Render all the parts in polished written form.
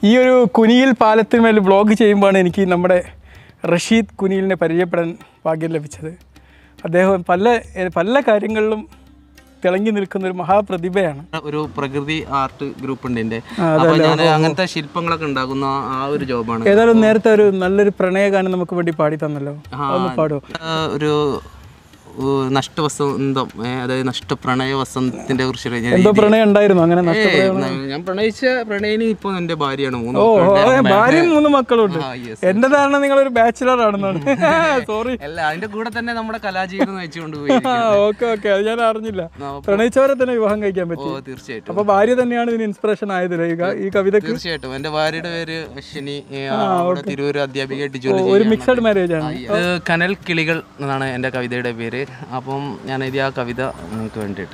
ഈ ഒരു കുനിയിൽ പാലത്തിന്മേൽ വ്ളോഗ് ചെയ്യുമ്പോഴാണ് എനിക്ക് നമ്മുടെ റഷീദ് കുനിയിലിനെ പരിചയപ്പെടാൻ ഭാഗ്യം ലഭിച്ചത്. അദ്ദേഹം പല കാര്യങ്ങളിലും തിളങ്ങി നിൽക്കുന്ന ഒരു മഹാപ്രതിഭയാണ്. ഒരു പ്രകൃതി ആർട്ട് ഗ്രൂപ്പ് ഉണ്ട് എൻ്റെ. അപ്പോൾ ഞാൻ അങ്ങനത്തെ ശില്പങ്ങളൊക്കെ ഉണ്ടാക്കുന്ന ആ ഒരു ജോബാണ്. ഏതായാലും നേരത്തെ ഒരു നല്ലൊരു പ്രണയഗാനം നമുക്ക് വേണ്ടി പാടി തന്നല്ലോ, ഒന്ന് പാടുമോ? ഒരു നഷ്ടവസന്തം, അതായത് നഷ്ടപ്രണയ വസന്തത്തിനെ കുറിച്ച് എന്തോ പ്രണയം ഉണ്ടായിരുന്നു? അങ്ങനെ ഞാൻ പ്രണയിച്ച പ്രണയിനി ഇപ്പൊ എന്റെ ഭാര്യയാണ്. ഭാര്യയും 3 മക്കളുണ്ട്. എന്റെ ധാരണ നിങ്ങളൊരു ബാച്ചിലർ ആണെന്നാണ്. സോറി. അല്ല, അതിന്റെ കൂടെ തന്നെ നമ്മുടെ കലാജീവിതം നയിച്ചുകൊണ്ട് പോയി. ഓക്കെ ഓക്കെ, അത് ഞാൻ അറിഞ്ഞില്ല. പ്രണയിച്ചവരെ തന്നെ വിവാഹം കഴിക്കാൻ പറ്റും. തീർച്ചയായിട്ടും. അപ്പൊ ഭാര്യ തന്നെയാണ് ഇതിന് ഇൻസ്പിറേഷൻ ആയതില്ലേ ഈ കവിത? തീർച്ചയായിട്ടും. എന്റെ ഭാര്യയുടെ പേര് അശ്വിനി, തിരൂര് അധ്യാപികയായിട്ട് ജോലി. ഒരു മിക്സഡ് മാരേജ് ആണ്. കനൽ കിളികൾ എന്നാണ് എന്റെ കവിതയുടെ പേര്. അപ്പം ഞാൻ എഴുതിയ ആ കവിത നിങ്ങൾക്ക് വേണ്ടിയിട്ട്.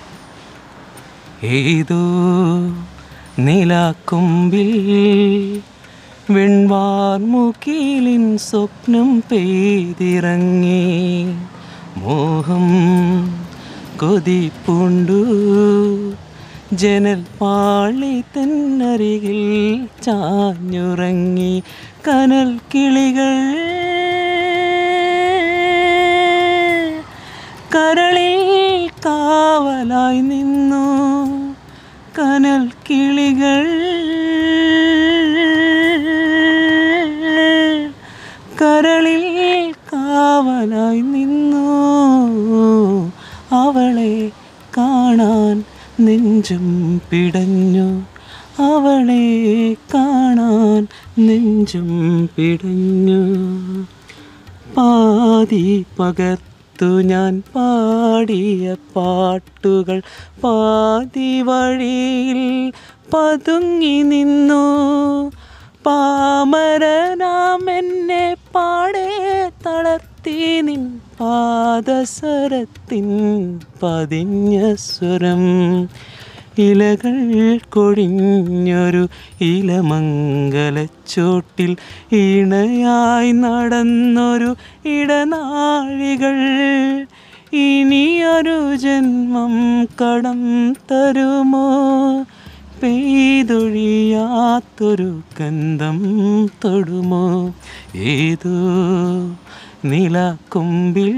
ഏതോ നിലാക്കൊമ്പിൽ വെൺവാർമുകിലിൻ സ്വപ്നം പെയ്തിറങ്ങി, മോഹം കൊതിപ്പുണ്ടു ജനൽ പാളി തന്നരികിൽ ചാഞ്ഞുറങ്ങി. കനൽ കിളികൾ കരളിൽ കാവലായി നിന്നു, കനൽ കിളികൾ കരളിൽ കാവലായി നിന്നു, അവളെ കാണാൻ നെഞ്ചും പിടഞ്ഞു, അവളെ കാണാൻ നെഞ്ചും പിടഞ്ഞു. പാതി പകർത്തു ഞാൻ പാടിയ പാട്ടുകൾ പാതി വഴിയിൽ പതുങ്ങി നിന്നു. പാമരനാം എന്നെ പാടെ തളർത്തി നിൻ പാദസരത്തിൻ പതിഞ്ഞ സ്വരം. ഇലകൾ കൊഴിഞ്ഞൊരു ഇലമംഗലച്ചോട്ടിൽ ഇണയായി നടന്നൊരു ഇടനാഴികൾ. ഇനിയൊരു ജന്മം കടം തരുമോ, പെയ്തൊഴിയാത്തൊരു ഗന്ധം തൊടുമോ. ഏതോ നിലാക്കൊമ്പിൽ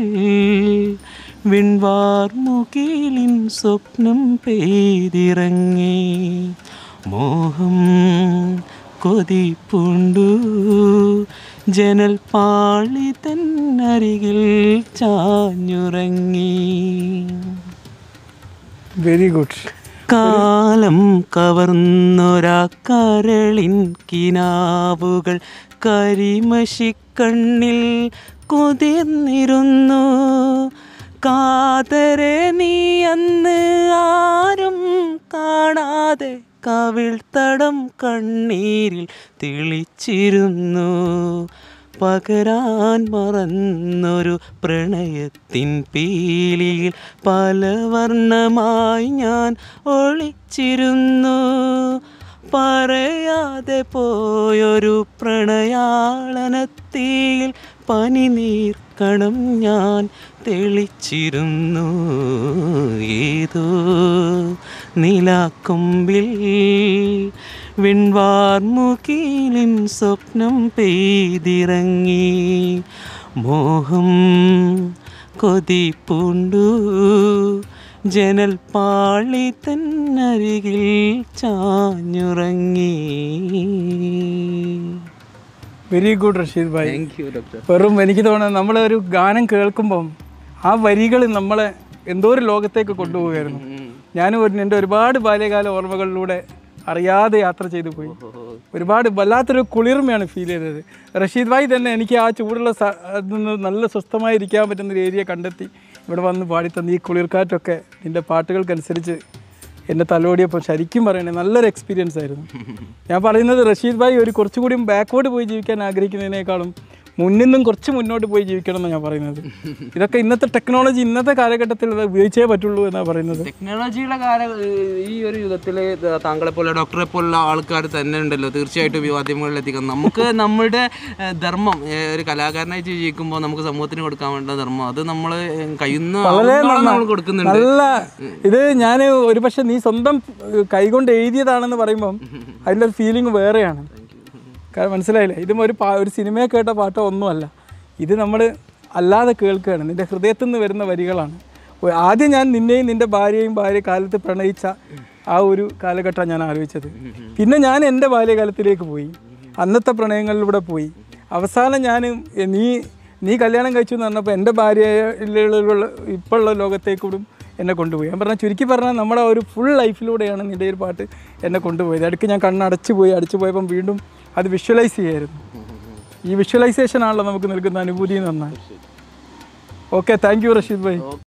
വെൺവാർമുകിലിൻ സ്വപ്നം പെയ്തിറങ്ങി, മോഹം കൊതിപ്പുണ്ടു ജനൽ പാളി തന്നരികിൽ ചാഞ്ഞുറങ്ങി. Very good. കാലം കവർന്നൊരാ കരളിൻ കിനാവുകൾ കരിമഷിക്കണ്ണിൽ കുതിർന്നിരുന്നു. കാതരെ നീ അന്ന് ആരും കാണാതെ കവിൾത്തടം കണ്ണീരിൽ തെളിച്ചിരുന്നു. പകരാൻ മറന്നൊരു പ്രണയത്തിൻ പീലിയിൽ പലവർണ്ണമായി ഞാൻ ഒളിച്ചിരുന്നു. പറയാതെ പോയൊരു പ്രണയാളനത്തിൽ പനിനീർക്കണം ഞാൻ തെളിച്ചിരുന്നു. ഏതോ നിലാക്കൊമ്പിൽ വെൺവാർമുകിലിൻ സ്വപ്നം പെയ്തിറങ്ങി, മോഹം കൊതിപ്പുണ്ടു ജനൽ പാളി തന്നരികിൽ ചാഞ്ഞുറങ്ങി. Very good Rasheed bhai. Thank you doctor. വെറും എനിക്ക് തോന്നുന്നത് നമ്മളൊരു ഗാനം കേൾക്കുമ്പം ആ വരികൾ നമ്മളെ എന്തോ ഒരു ലോകത്തേക്ക് കൊണ്ടുപോകുമായിരുന്നു. ഞാനും എൻ്റെ ഒരുപാട് ബാല്യകാല ഓർമ്മകളിലൂടെ അറിയാതെ യാത്ര ചെയ്തു പോയി. ഒരുപാട് വല്ലാത്തൊരു കുളിർമയാണ് ഫീൽ ചെയ്തത്. റഷീദ് ഭായ് തന്നെ എനിക്ക് ആ ചൂടുള്ള നല്ല സ്വസ്ഥമായിരിക്കാൻ പറ്റുന്നൊരു ഏരിയ കണ്ടെത്തി ഇവിടെ വന്ന് പാടിത്തന്ന് ഈ കുളിർക്കാറ്റൊക്കെ നിൻ്റെ പാട്ടുകൾക്കനുസരിച്ച് എന്നെ തലോടിയപ്പോൾ ശരിക്കും പറയണേ നല്ലൊരു എക്സ്പീരിയൻസ് ആയിരുന്നു. ഞാൻ പറയുന്നത് റഷീദ് ഭായ് ഒരു കുറച്ചുകൂടി ബാക്ക്വേർഡ് പോയി ജീവിക്കാൻ ആഗ്രഹിക്കുന്നതിനേക്കാളും മുന്നിൽ നിന്നും കുറച്ച് മുന്നോട്ട് പോയി ജീവിക്കണം എന്നാണ് ഞാൻ പറയുന്നത്. ഇതൊക്കെ ഇന്നത്തെ ടെക്നോളജി, ഇന്നത്തെ കാലഘട്ടത്തിൽ അത് ഉപയോഗിച്ചേ പറ്റുള്ളൂ എന്നാണ് പറയുന്നത്. ടെക്നോളജിയുടെ ഈ ഒരു യുഗത്തിൽ താങ്കളെ പോലെ ഡോക്ടറെ പോലുള്ള ആൾക്കാർ തന്നെ ഉണ്ടല്ലോ, തീർച്ചയായിട്ടും ഈ മാധ്യമങ്ങളിൽ എത്തിക്കണം. നമുക്ക് നമ്മുടെ ധർമ്മം, ഒരു കലാകാരനായി ജീവിക്കുമ്പോൾ നമുക്ക് സമൂഹത്തിന് കൊടുക്കാൻ വേണ്ട ധർമ്മം, അത് നമ്മൾ കഴിയുന്ന നമ്മൾ കൊടുക്കുന്നുണ്ട്. നല്ല ഇത് ഞാൻ ഒരു പക്ഷെ നീ സ്വന്തം കൈകൊണ്ട് എഴുതിയതാണെന്ന് പറയുമ്പം അതിൻ്റെ ഒരു ഫീലിംഗ് വേറെയാണ്. കാരണം മനസ്സിലായില്ലേ, ഇതും ഒരു സിനിമയെ കേട്ട പാട്ടോ ഒന്നുമല്ല, ഇത് നമ്മൾ അല്ലാതെ കേൾക്കുകയാണ്, നിൻ്റെ ഹൃദയത്തിൽ നിന്ന് വരുന്ന വരികളാണ്. ആദ്യം ഞാൻ നിന്നെയും നിൻ്റെ ഭാര്യയും കാലത്ത് പ്രണയിച്ച ആ ഒരു കാലഘട്ടമാണ് ഞാൻ ആലോചിച്ചത്. പിന്നെ ഞാൻ എൻ്റെ ബാല്യകാലത്തിലേക്ക് പോയി, അന്നത്തെ പ്രണയങ്ങളിലൂടെ പോയി. അവസാനം ഞാൻ നീ കല്യാണം കഴിച്ചു എന്ന് പറഞ്ഞപ്പോൾ എൻ്റെ ഭാര്യയിലുള്ള ഇപ്പോഴുള്ള ലോകത്തേക്കൂടും എന്നെ കൊണ്ടുപോയി. ഞാൻ പറഞ്ഞാൽ ചുരുക്കി പറഞ്ഞാൽ നമ്മുടെ ഒരു ഫുൾ ലൈഫിലൂടെയാണ് നിൻ്റെ ഒരു പാട്ട് എന്നെ കൊണ്ടുപോയത്. ഇടയ്ക്ക് ഞാൻ അടച്ചു പോയപ്പം വീണ്ടും അത് വിഷ്വലൈസ് ചെയ്യായിരുന്നു. ഈ വിഷ്വലൈസേഷനാണല്ലോ നമുക്ക് നൽകുന്ന അനുഭൂതി എന്ന് പറഞ്ഞാൽ. Okay, thank you Rasheed bhai.